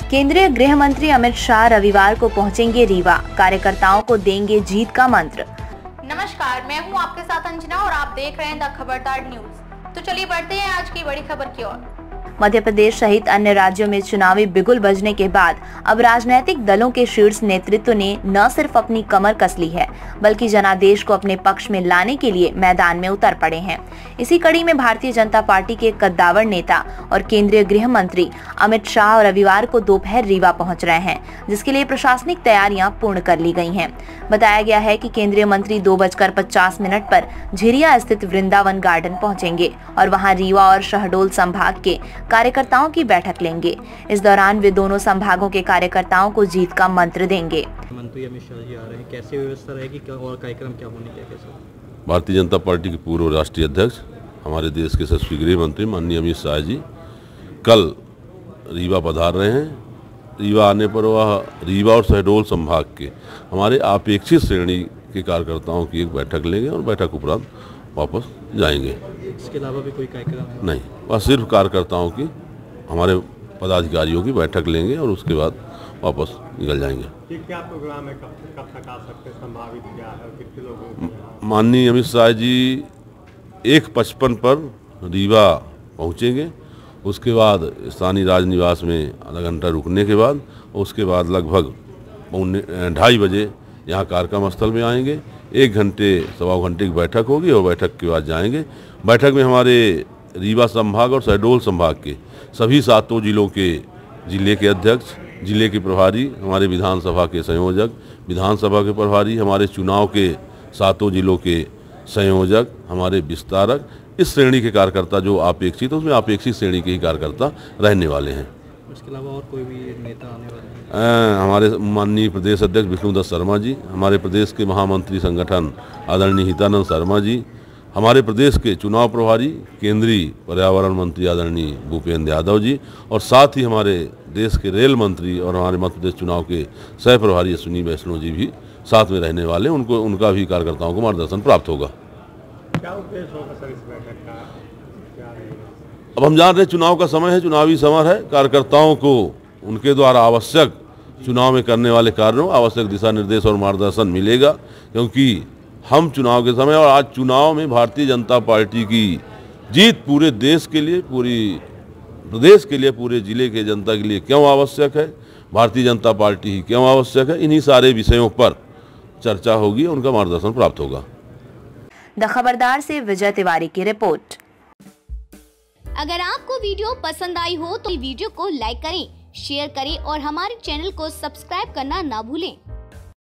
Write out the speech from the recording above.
केंद्रीय गृह मंत्री अमित शाह रविवार को पहुंचेंगे रीवा, कार्यकर्ताओं को देंगे जीत का मंत्र। नमस्कार, मैं हूं आपके साथ अंजना और आप देख रहे हैं द खबरदार न्यूज। तो चलिए बढ़ते हैं आज की बड़ी खबर की ओर। मध्य प्रदेश सहित अन्य राज्यों में चुनावी बिगुल बजने के बाद अब राजनीतिक दलों के शीर्ष नेतृत्व ने न सिर्फ अपनी कमर कस ली है, बल्कि जनादेश को अपने पक्ष में लाने के लिए मैदान में उतर पड़े हैं। इसी कड़ी में भारतीय जनता पार्टी के कद्दावर नेता और केंद्रीय गृह मंत्री अमित शाह रविवार को दोपहर रीवा पहुंच रहे हैं, जिसके लिए प्रशासनिक तैयारियां पूर्ण कर ली गई हैं। बताया गया है कि केंद्रीय मंत्री 2:50 पर झिरिया स्थित वृंदावन गार्डन पहुंचेंगे और वहां रीवा और शहडोल संभाग के कार्यकर्ताओं की बैठक लेंगे। इस दौरान वे दोनों संभागों के कार्यकर्ताओं को जीत का मंत्र देंगे। मंत्री अमित शाह जी आ रहे हैं, कैसे व्यवस्था रहेगी और कार्यक्रम क्या होने क्या कैसे? भारतीय जनता पार्टी के पूर्व राष्ट्रीय अध्यक्ष हमारे देश के यशस्वी गृह मंत्री माननीय अमित शाह जी कल रीवा पधार रहे हैं। रीवा आने पर वह रीवा और शहडोल संभाग के हमारे अपेक्षित श्रेणी के कार्यकर्ताओं की एक बैठक लेंगे और बैठक उपरांत वापस जाएंगे। इसके अलावा भी कोई कार्यक्रम है? नहीं, वह सिर्फ कार्यकर्ताओं की, हमारे पदाधिकारियों की बैठक लेंगे और उसके बाद वापस निकल जाएंगे। क्या प्रोग्राम है, कब तक आ सकते हैं, संभावित क्या है, कितने लोगों? माननीय अमित शाह जी 1:55 पर रीवा पहुंचेंगे। उसके बाद स्थानीय राजनिवास में आधा घंटा रुकने के बाद उसके बाद लगभग 2:30 बजे यहाँ कार्यक्रम स्थल में आएंगे। 1 घंटे सवा घंटे की बैठक होगी और बैठक के बाद जाएंगे। बैठक में हमारे रीवा संभाग और शहडोल संभाग के सभी 7 जिलों के जिले के अध्यक्ष, जिले के प्रभारी, हमारे विधानसभा के संयोजक, विधानसभा के प्रभारी, हमारे चुनाव के 7 जिलों के संयोजक, हमारे विस्तारक, इस श्रेणी के कार्यकर्ता जो अपेक्षित है उसमें अपेक्षित श्रेणी के ही कार्यकर्ता रहने वाले हैं। इसके अलावा और कोई भी नेता आने वाले हैं? हमारे माननीय प्रदेश अध्यक्ष विष्णुदत्त शर्मा जी, हमारे प्रदेश के महामंत्री संगठन आदरणीय हितानंद शर्मा जी, हमारे प्रदेश के चुनाव प्रभारी केंद्रीय पर्यावरण मंत्री आदरणीय भूपेंद्र यादव जी और साथ ही हमारे देश के रेल मंत्री और हमारे मध्य प्रदेश चुनाव के सह प्रभारी अश्विनी वैष्णव जी भी साथ में रहने वाले, उनका भी कार्यकर्ताओं को मार्गदर्शन प्राप्त होगा। क्या उद्देश्य होगा सर इस बैठक का? क्या रहेगा? अब हम जान रहे चुनाव का समय है, चुनावी समय है। कार्यकर्ताओं को उनके द्वारा आवश्यक चुनाव में करने वाले कार्यों आवश्यक दिशा निर्देश और मार्गदर्शन मिलेगा, क्योंकि हम चुनाव के समय और आज चुनाव में भारतीय जनता पार्टी की जीत पूरे देश के लिए, पूरी प्रदेश के लिए, पूरे जिले के जनता के लिए क्यों आवश्यक है, भारतीय जनता पार्टी ही क्यों आवश्यक है, इन्हीं सारे विषयों पर चर्चा होगी, उनका मार्गदर्शन प्राप्त होगा। द खबरदार से विजय तिवारी की रिपोर्ट। अगर आपको वीडियो पसंद आई हो तो वीडियो को लाइक करें, शेयर करें और हमारे चैनल को सब्सक्राइब करना ना भूलें।